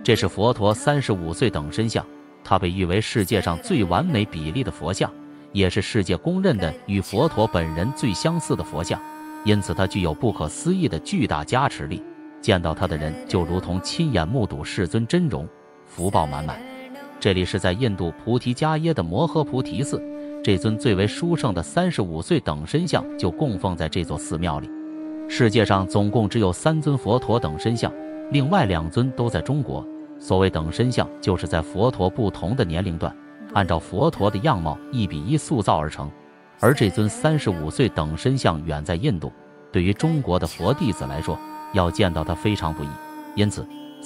这是佛陀35岁等身像，它被誉为世界上最完美比例的佛像，也是世界公认的与佛陀本人最相似的佛像，因此它具有不可思议的巨大加持力。见到它的人就如同亲眼目睹世尊真容，福报满满。这里是在印度菩提迦耶的摩诃菩提寺，这尊最为殊胜的35岁等身像就供奉在这座寺庙里。世界上总共只有3尊佛陀等身像，另外2尊都在中国。所谓等身像，就是在佛陀不同的年龄段，按照佛陀的样貌1比1塑造而成。而这尊35岁等身像远在印度，对于中国的佛弟子来说，要见到它非常不易，因此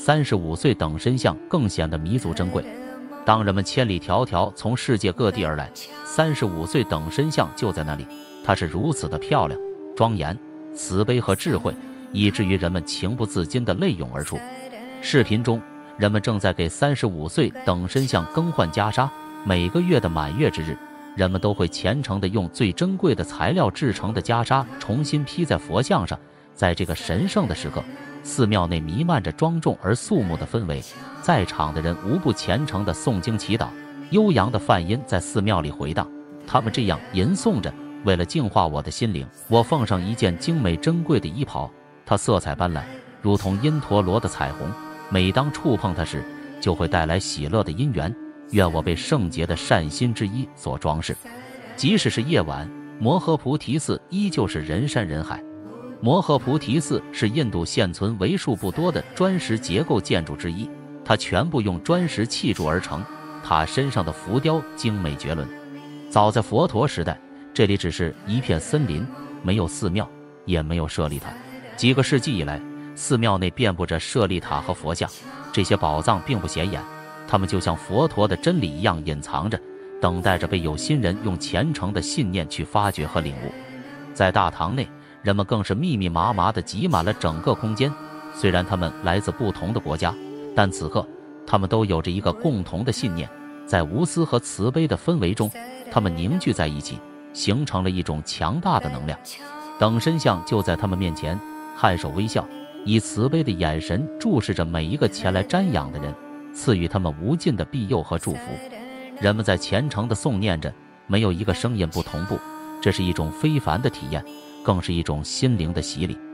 35岁等身像更显得弥足珍贵。当人们千里迢迢从世界各地而来，35岁等身像就在那里，它是如此的漂亮、庄严、慈悲和智慧，以至于人们情不自禁地泪涌而出。视频中，人们正在给35岁等身像更换袈裟，每个月的满月之日，人们都会虔诚地用最珍贵的材料制成的袈裟重新披在佛像上。在这个神圣的时刻，寺庙内弥漫着庄重而肃穆的氛围，在场的人无不虔诚地诵经祈祷，悠扬的梵音在寺庙里回荡。他们这样吟诵着：为了净化我的心灵，我奉上一件精美珍贵的衣袍，它色彩斑斓，如同因陀罗的彩虹，每当触碰它时，就会带来喜乐的因缘。愿我被圣洁的善心之衣所装饰。即使是夜晚，摩诃菩提寺依旧是人山人海。摩诃菩提寺是印度现存为数不多的砖石结构建筑之一，它全部用砖石砌筑而成，塔身上的浮雕精美绝伦。早在佛陀时代，这里只是一片森林，没有寺庙，也没有舍利塔。几个世纪以来，寺庙内遍布着舍利塔和佛像，这些宝藏并不显眼，它们就像佛陀的真理一样隐藏着，等待着被有心人用虔诚的信念去发掘和领悟。在大堂内，人们更是密密麻麻地挤满了整个空间。虽然他们来自不同的国家，但此刻他们都有着一个共同的信念，在无私和慈悲的氛围中，他们凝聚在一起，形成了一种强大的能量。等身像就在他们面前，颔首微笑，以慈悲的眼神注视着每一个前来瞻仰的人，赐予他们无尽的庇佑和祝福。人们在虔诚地诵念着，没有一个声音不同步，这是一种非凡的体验，更是一种心灵的洗礼。